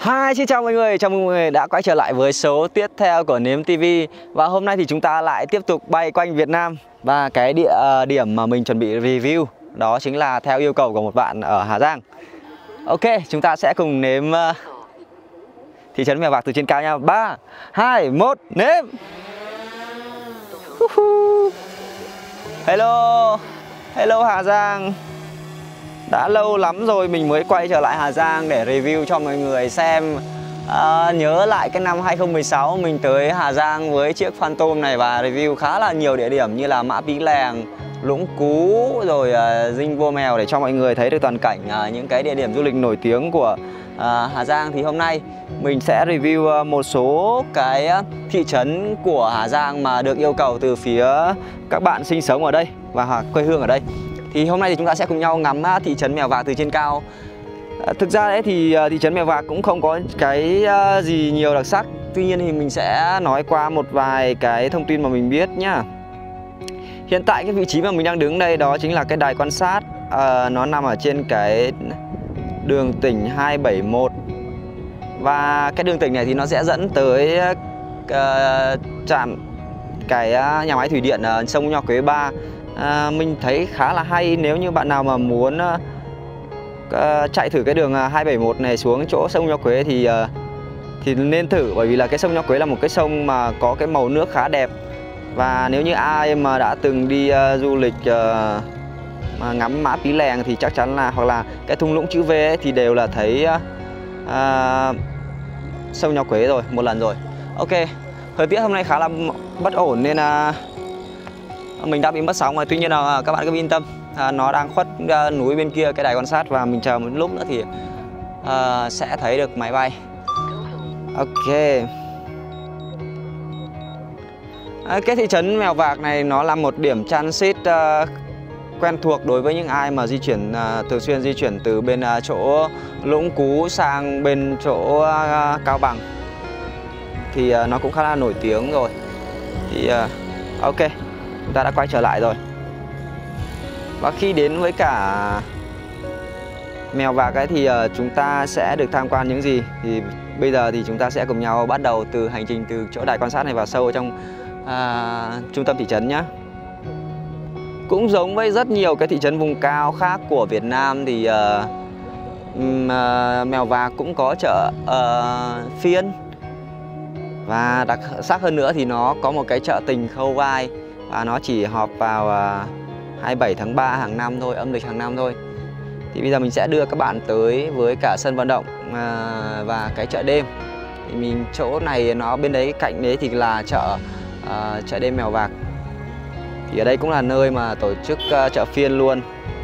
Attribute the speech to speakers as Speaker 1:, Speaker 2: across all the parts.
Speaker 1: Hi, xin chào mọi người, chào mừng mọi người đã quay trở lại với số tiếp theo của Nếm TV. Và hôm nay thì chúng ta lại tiếp tục bay quanh Việt Nam. Và cái địa điểm mà mình chuẩn bị review đó chính là theo yêu cầu của một bạn ở Hà Giang. Ok, chúng ta sẽ cùng nếm thị trấn Mèo Vạc từ trên cao nha. 3, 2, 1, nếm. Hello, hello Hà Giang. Đã lâu lắm rồi mình mới quay trở lại Hà Giang để review cho mọi người xem. Nhớ lại cái năm 2016 mình tới Hà Giang với chiếc Phantom này và review khá là nhiều địa điểm như là Mã Pí Lèng, Lũng Cú, rồi Dinh Vua Mèo để cho mọi người thấy được toàn cảnh những cái địa điểm du lịch nổi tiếng của Hà Giang. Thì hôm nay mình sẽ review một số cái thị trấn của Hà Giang mà được yêu cầu từ phía các bạn sinh sống ở đây và quê hương ở đây. Thì hôm nay thì chúng ta sẽ cùng nhau ngắm thị trấn Mèo Vạc từ trên cao. Thực ra đấy thì thị trấn Mèo Vạc cũng không có cái gì nhiều đặc sắc. Tuy nhiên thì mình sẽ nói qua một vài cái thông tin mà mình biết nhá. Hiện tại cái vị trí mà mình đang đứng đây đó chính là cái đài quan sát. Nó nằm ở trên cái đường tỉnh 271. Và cái đường tỉnh này thì nó sẽ dẫn tới trạm cái nhà máy thủy điện sông Nho Quế 3. Mình thấy khá là hay nếu như bạn nào mà muốn chạy thử cái đường 271 này xuống chỗ sông Nho Quế thì nên thử, bởi vì là cái sông Nho Quế là một cái sông mà có cái màu nước khá đẹp. Và nếu như ai mà đã từng đi du lịch mà ngắm Mã Pí Lèng thì chắc chắn là, hoặc là cái thung lũng chữ V ấy, thì đều là thấy sông Nho Quế rồi, một lần rồi. Ok, thời tiết hôm nay khá là bất ổn nên mình đã bị mất sóng rồi. Tuy nhiên là các bạn cứ yên tâm, nó đang khuất núi bên kia cái đài quan sát và mình chờ một lúc nữa thì sẽ thấy được máy bay. Ok, cái thị trấn Mèo Vạc này nó là một điểm transit quen thuộc đối với những ai mà di chuyển thường xuyên di chuyển từ bên chỗ Lũng Cú sang bên chỗ Cao Bằng. Thì nó cũng khá là nổi tiếng rồi. Thì ok, chúng ta đã quay trở lại rồi. Và khi đến với cả Mèo Vạc ấy thì chúng ta sẽ được tham quan những gì? Thì bây giờ thì chúng ta sẽ cùng nhau bắt đầu từ hành trình từ chỗ đài quan sát này vào sâu trong trung tâm thị trấn nhé. Cũng giống với rất nhiều cái thị trấn vùng cao khác của Việt Nam thì Mèo Vạc cũng có chợ phiên. Và đặc sắc hơn nữa thì nó có một cái chợ tình Khâu Vai. Và nó chỉ họp vào 27 tháng 3 hàng năm thôi, âm lịch hàng năm thôi. Thì bây giờ mình sẽ đưa các bạn tới với cả sân vận động và cái chợ đêm. Thì mình chỗ này nó bên đấy, cạnh đấy thì là chợ đêm Mèo Vạc. Thì ở đây cũng là nơi mà tổ chức chợ phiên luôn.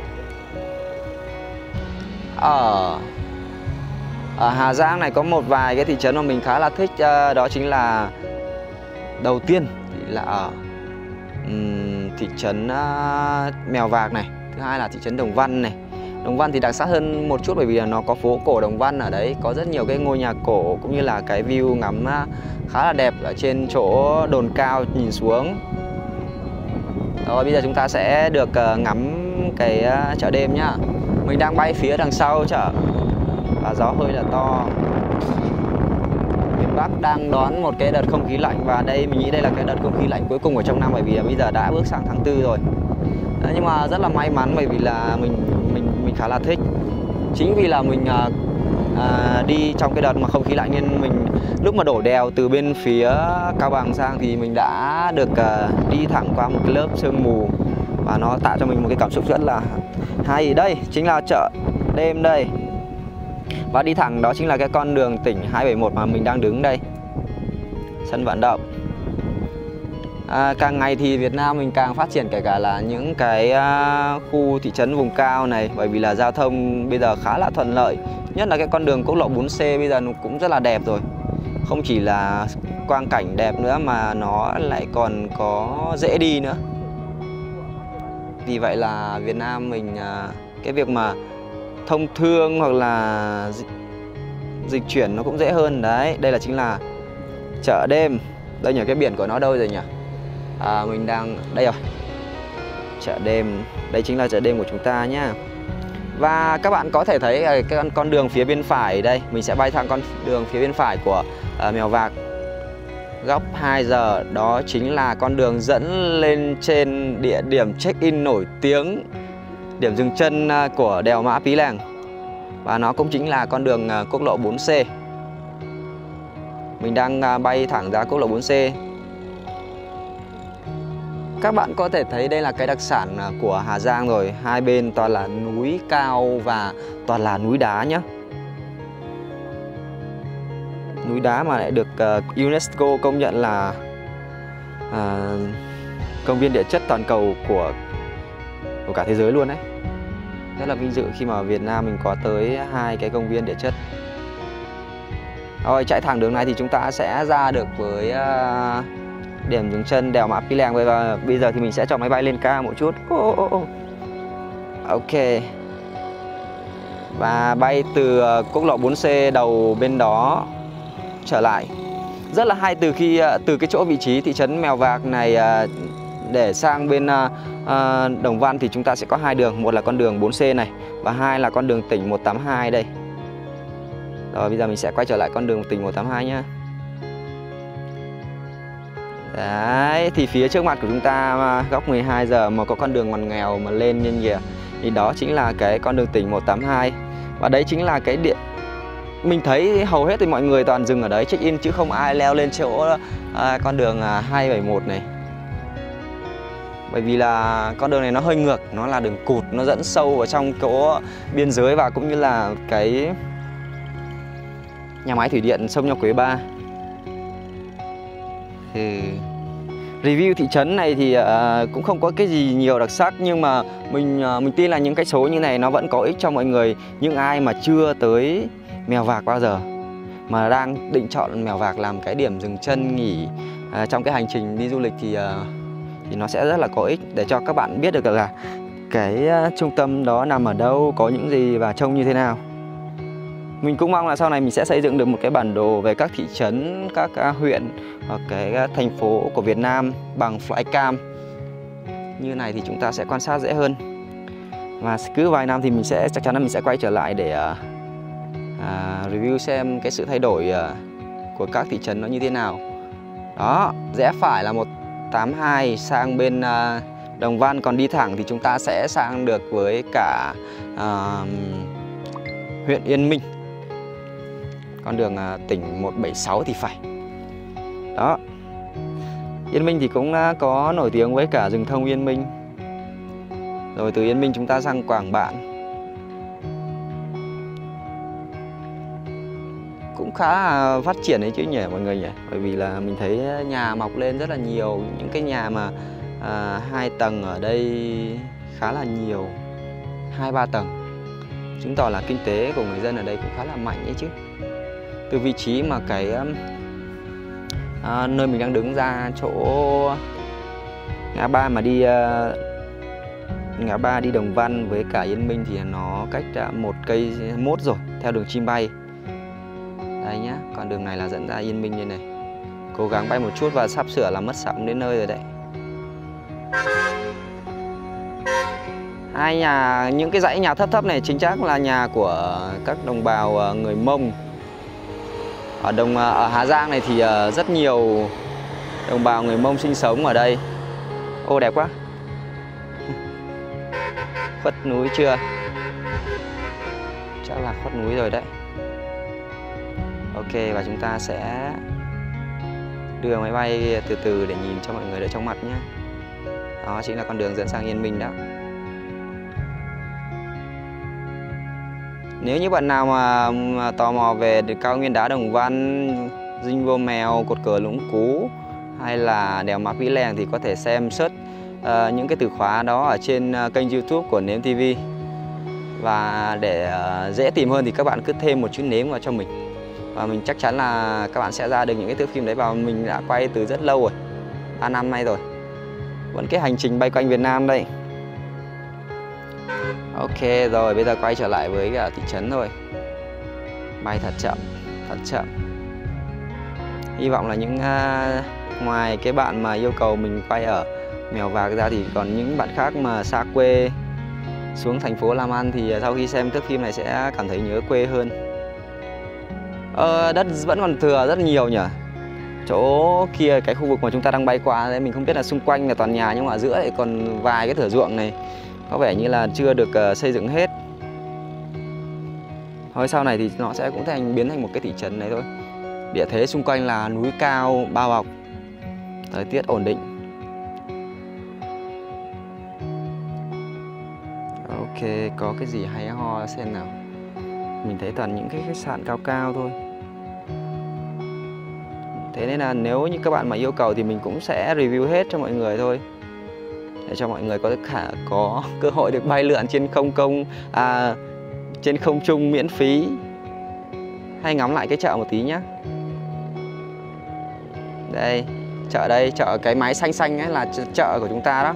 Speaker 1: Ở Hà Giang này có một vài cái thị trấn mà mình khá là thích, đó chính là đầu tiên thì là ở thị trấn Mèo Vạc này, thứ hai là thị trấn Đồng Văn này. Đồng Văn thì đặc sắc hơn một chút bởi vì là nó có phố cổ Đồng Văn ở đấy, có rất nhiều cái ngôi nhà cổ cũng như là cái view ngắm khá là đẹp ở trên chỗ đồn cao nhìn xuống. Rồi bây giờ chúng ta sẽ được ngắm cái chợ đêm nhá. Mình đang bay phía đằng sau chợ và gió hơi là to. Miền Bắc đang đón một cái đợt không khí lạnh và đây mình nghĩ đây là cái đợt không khí lạnh cuối cùng ở trong năm, bởi vì là bây giờ đã bước sang tháng 4 rồi. Nhưng mà rất là may mắn bởi vì là mình khá là thích. Chính vì là mình đi trong cái đợt mà không khí lạnh nên mình lúc mà đổ đèo từ bên phía Cao Bằng sang thì mình đã được đi thẳng qua một cái lớp sương mù và nó tạo cho mình một cái cảm xúc rất là hay. Đây chính là chợ đêm đây. Và đi thẳng đó chính là cái con đường tỉnh 271 mà mình đang đứng đây. Sân vận động. Càng ngày thì Việt Nam mình càng phát triển kể cả là những cái khu thị trấn vùng cao này, bởi vì là giao thông bây giờ khá là thuận lợi. Nhất là cái con đường quốc lộ 4C bây giờ nó cũng rất là đẹp rồi. Không chỉ là quang cảnh đẹp nữa mà nó lại còn có dễ đi nữa. Vì vậy là Việt Nam mình cái việc mà thông thương hoặc là dịch chuyển nó cũng dễ hơn. Đấy, đây là chính là chợ đêm. Đây nhỉ, cái biển của nó đâu rồi nhỉ? Mình đang, đây rồi, chợ đêm. Đây chính là chợ đêm của chúng ta nhá. Và các bạn có thể thấy cái con đường phía bên phải đây, mình sẽ bay sang con đường phía bên phải của Mèo Vạc. Góc 2 giờ đó chính là con đường dẫn lên trên địa điểm check-in nổi tiếng, điểm dừng chân của đèo Mã Pí Lèng. Và nó cũng chính là con đường quốc lộ 4C. Mình đang bay thẳng ra quốc lộ 4C. Các bạn có thể thấy đây là cái đặc sản của Hà Giang rồi. Hai bên toàn là núi cao và toàn là núi đá nhé. Núi đá mà lại được UNESCO công nhận là công viên địa chất toàn cầu của cả thế giới luôn đấy. Rất là vinh dự khi mà Việt Nam mình có tới 2 cái công viên địa chất. Rồi chạy thẳng đường này thì chúng ta sẽ ra được với điểm dừng chân đèo Mã Pí Lèng. Và bây giờ thì mình sẽ cho máy bay lên cao một chút. Ok. Và bay từ quốc lộ 4C đầu bên đó trở lại. Rất là hay, từ cái chỗ vị trí thị trấn Mèo Vạc này để sang bên Đồng Văn thì chúng ta sẽ có 2 đường. Một là con đường 4C này và 2 là con đường tỉnh 182 đây. Rồi bây giờ mình sẽ quay trở lại con đường tỉnh 182 nhá. Đấy, thì phía trước mặt của chúng ta góc 12 giờ mà có con đường ngoằn nghèo mà lên như kìa, thì đó chính là cái con đường tỉnh 182. Và đấy chính là cái điện. Mình thấy hầu hết thì mọi người toàn dừng ở đấy check in chứ không ai leo lên chỗ con đường 271 này. Bởi vì là con đường này nó hơi ngược, nó là đường cụt, nó dẫn sâu vào trong chỗ biên giới và cũng như là cái nhà máy thủy điện sông Nho Quế 3. Thì review thị trấn này thì cũng không có cái gì nhiều đặc sắc, nhưng mà mình tin là những cái số như này nó vẫn có ích cho mọi người, những ai mà chưa tới Mèo Vạc bao giờ mà đang định chọn Mèo Vạc làm cái điểm dừng chân nghỉ trong cái hành trình đi du lịch thì nó sẽ rất là có ích để cho các bạn biết được là cái trung tâm đó nằm ở đâu, có những gì và trông như thế nào. Mình cũng mong là sau này mình sẽ xây dựng được một cái bản đồ về các thị trấn, các huyện hoặc cái thành phố của Việt Nam bằng flycam. Như này thì chúng ta sẽ quan sát dễ hơn. Và cứ vài năm thì chắc chắn là mình sẽ quay trở lại để review xem cái sự thay đổi của các thị trấn nó như thế nào. Đó, rẽ phải là 182 sang bên Đồng Văn, còn đi thẳng thì chúng ta sẽ sang được với cả huyện Yên Minh. Con đường tỉnh 176 thì phải. Đó. Yên Minh thì cũng có nổi tiếng với cả rừng thông Yên Minh. Rồi từ Yên Minh chúng ta sang Quảng Bạn. Cũng khá là phát triển đấy chứ nhỉ mọi người nhỉ. Bởi vì là mình thấy nhà mọc lên rất là nhiều. Những cái nhà mà 2 tầng ở đây khá là nhiều, 2-3 tầng. Chứng tỏ là kinh tế của người dân ở đây cũng khá là mạnh ấy chứ. Từ vị trí mà cái nơi mình đang đứng ra chỗ ngã ba mà đi ngã ba đi Đồng Văn với cả Yên Minh thì nó cách 1 cây mốt rồi theo đường chim bay. Đây nhá, con đường này là dẫn ra Yên Minh như này. Cố gắng bay một chút và sắp sửa là mất sóng đến nơi rồi đấy. Hai nhà, những cái dãy nhà thấp thấp này chính xác là nhà của các đồng bào người Mông. Ở Hà Giang này thì rất nhiều đồng bào người Mông sinh sống ở đây. Ô đẹp quá. Khuất núi chưa? Chắc là khuất núi rồi đấy. Ok, và chúng ta sẽ đưa máy bay từ từ để nhìn cho mọi người đỡ trong mặt nhé. Đó chính là con đường dẫn sang Yên Minh đó. Nếu như bạn nào mà tò mò về cao nguyên đá Đồng Văn, Dinh Vô Mèo, cột cờ Lũng Cú hay là đèo Mã Pí Lèng thì có thể xem search những cái từ khóa đó ở trên kênh YouTube của Nếm TV. Và để dễ tìm hơn thì các bạn cứ thêm một chút nếm vào cho mình. Và mình chắc chắn là các bạn sẽ ra được những cái thước phim đấy. Và mình đã quay từ rất lâu rồi, 3 năm nay rồi. Vẫn cái hành trình bay quanh Việt Nam đây. Ok rồi, bây giờ quay trở lại với cả thị trấn thôi. Bay thật chậm, thật chậm. Hy vọng là những ngoài cái bạn mà yêu cầu mình quay ở Mèo Vạc ra thì còn những bạn khác mà xa quê xuống thành phố làm ăn thì sau khi xem thước phim này sẽ cảm thấy nhớ quê hơn. Đất vẫn còn thừa rất nhiều nhỉ. Chỗ kia cái khu vực mà chúng ta đang bay qua đấy, mình không biết là xung quanh là toàn nhà nhưng mà ở giữa lại còn vài cái thửa ruộng này có vẻ như là chưa được xây dựng hết. Thôi sau này thì nó sẽ cũng biến thành một cái thị trấn này thôi. Địa thế xung quanh là núi cao bao bọc, thời tiết ổn định. Ok, có cái gì hay ho xem nào. Mình thấy toàn những cái khách sạn cao cao thôi. Thế nên là nếu như các bạn mà yêu cầu thì mình cũng sẽ review hết cho mọi người thôi, để cho mọi người có cơ hội được bay lượn trên trên không trung miễn phí. Hay ngắm lại cái chợ một tí nhá. Đây, chợ cái máy xanh xanh ấy là chợ của chúng ta đó.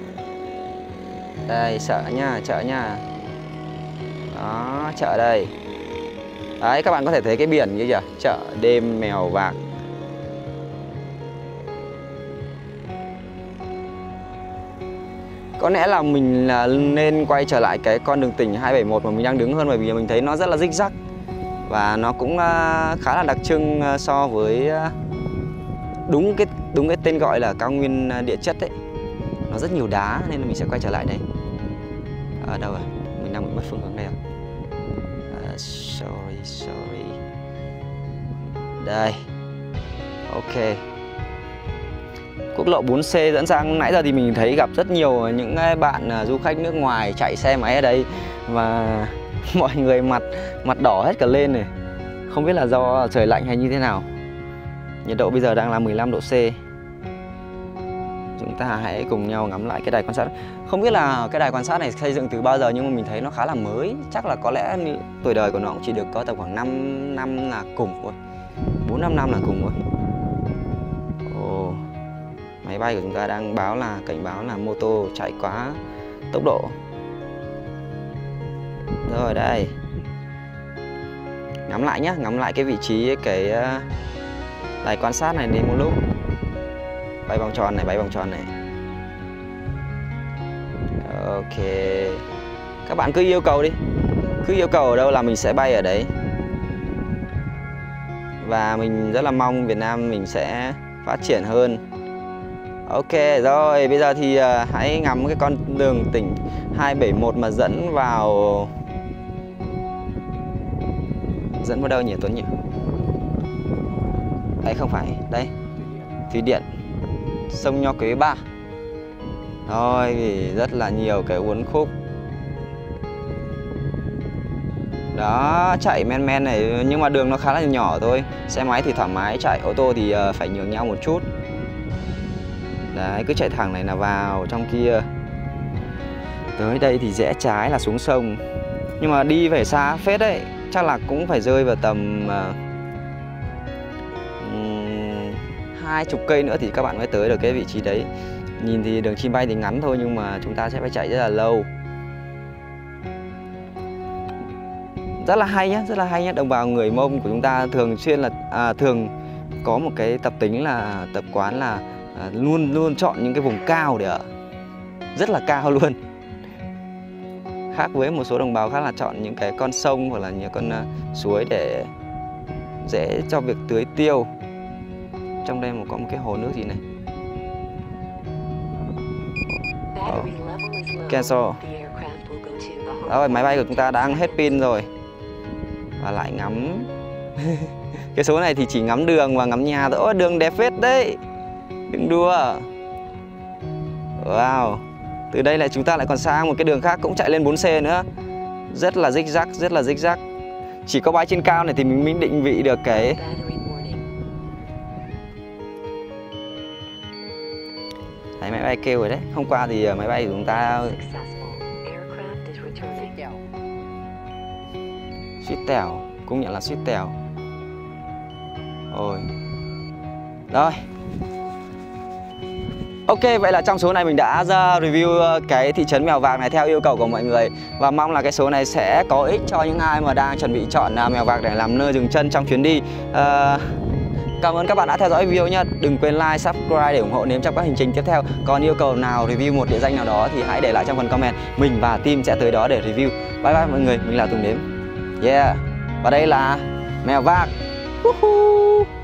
Speaker 1: Đây, chợ nha. Đó, chợ đây. Đấy, các bạn có thể thấy cái biển như kìa, chợ đêm Mèo Vạc. Có lẽ là mình nên quay trở lại cái con đường tỉnh 271 mà mình đang đứng hơn, bởi vì mình thấy nó rất là rích rắc. Và nó cũng khá là đặc trưng so với đúng cái tên gọi là cao nguyên địa chất ấy. Nó rất nhiều đá nên là mình sẽ quay trở lại đây. Ở đâu rồi? Mình đang bị mất phương hướng đây rồi. Sorry. Đây. Ok. Quốc lộ 4C dẫn sang, nãy giờ thì mình thấy gặp rất nhiều những bạn du khách nước ngoài chạy xe máy ở đây và mọi người mặt đỏ hết cả lên này. Không biết là do trời lạnh hay như thế nào. Nhiệt độ bây giờ đang là 15 độ C. Chúng ta hãy cùng nhau ngắm lại cái đài quan sát. Không biết là cái đài quan sát này xây dựng từ bao giờ nhưng mà mình thấy nó khá là mới. Chắc là có lẽ tuổi đời của nó cũng chỉ được có tầm khoảng 5 năm là cùng thôi. 4-5 năm là cùng thôi. Máy bay của chúng ta đang cảnh báo là mô tô chạy quá tốc độ. Rồi đây. Ngắm lại nhé, ngắm lại cái vị trí cái đài quan sát này đi một lúc. Bay vòng tròn này. Ok. Các bạn cứ yêu cầu đi. Cứ yêu cầu ở đâu là mình sẽ bay ở đấy. Và mình rất là mong Việt Nam mình sẽ phát triển hơn. Ok rồi, bây giờ thì hãy ngắm cái con đường tỉnh 271 mà dẫn vào đâu nhỉ Tuấn nhỉ? Đấy không phải, đây. Thủy điện sông Nho Quế 3. Rồi, thì rất là nhiều cái uốn khúc. Đó, chạy men này nhưng mà đường nó khá là nhỏ thôi. Xe máy thì thoải mái chạy, ô tô thì phải nhường nhau một chút. Đấy, cứ chạy thẳng này là vào trong kia. Tới đây thì rẽ trái là xuống sông. Nhưng mà đi phải xa phết đấy. Chắc là cũng phải rơi vào tầm 20 cây nữa thì các bạn mới tới được cái vị trí đấy. Nhìn thì đường chim bay thì ngắn thôi nhưng mà chúng ta sẽ phải chạy rất là lâu. Rất là hay nhé, đồng bào người Mông của chúng ta thường xuyên là thường có một cái tập quán là luôn chọn những cái vùng cao để ở. Rất là cao luôn. Khác với một số đồng bào khác là chọn những cái con sông hoặc là những con suối để dễ cho việc tưới tiêu. Trong đây có một cái hồ nước gì này. Cancel. Rồi, máy bay của chúng ta đang hết pin rồi. Và lại ngắm. Cái số này thì chỉ ngắm đường và ngắm nhà thôi. Ôi, đường đẹp phết đấy. Đừng đùa. Wow. Từ đây là chúng ta lại còn sang một cái đường khác cũng chạy lên 4C nữa. Rất là rích rắc. Chỉ có bãi trên cao này thì mình mới định vị được cái đấy, máy bay kêu rồi đấy. Hôm qua thì máy bay của chúng ta suýt tèo, cũng nhận là suýt tèo. Rồi. Rồi. Ok, vậy là trong số này mình đã ra review cái thị trấn Mèo Vạc này theo yêu cầu của mọi người. Và mong là cái số này sẽ có ích cho những ai mà đang chuẩn bị chọn Mèo Vạc để làm nơi dừng chân trong chuyến đi. Cảm ơn các bạn đã theo dõi video nhé. Đừng quên like, subscribe để ủng hộ Nếm trong các hành trình tiếp theo. Còn yêu cầu nào review một địa danh nào đó thì hãy để lại trong phần comment. Mình và team sẽ tới đó để review. Bye bye mọi người, mình là Tùng Nếm. Yeah. Và đây là mèo vạc.